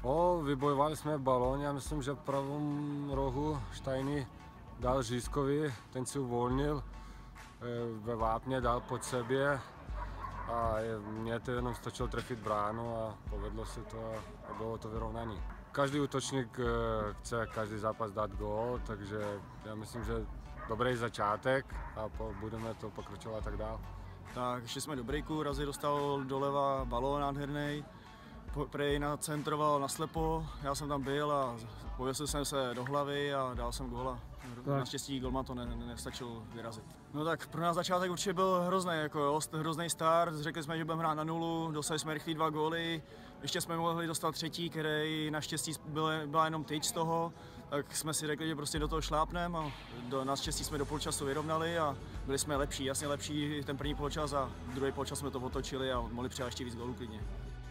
Vybojovali jsme balón, já myslím, že v pravém rohu Štajný dal Řízkovi, ten si uvolnil, ve vápně dal pod sebe a mně to jenom stačilo trefit bránu a povedlo se to a bylo to vyrovnané. Každý útočník chce každý zápas dát gól, takže já myslím, že dobrý začátek a budeme to pokračovat tak dál. Tak ještě jsme do breaku, Razi dostal doleva balón nádherný, Prej nacentroval naslepo, já jsem tam byl a pověsil jsem se do hlavy a dal jsem góla. Naštěstí golman to nestačil vyrazit. No tak pro nás začátek určitě byl hrozný, hrozný start, řekli jsme, že budeme hrát na nulu, dostali jsme rychlý 2 góly, ještě jsme mohli dostat třetí, který naštěstí byla jenom tyč z toho, tak jsme si řekli, že prostě do toho šlápneme a naštěstí jsme do poločasu vyrovnali a byli jsme lepší, jasně lepší ten první poločas a druhý poločas jsme to otočili a mohli přidat ještě víc gólů klidně.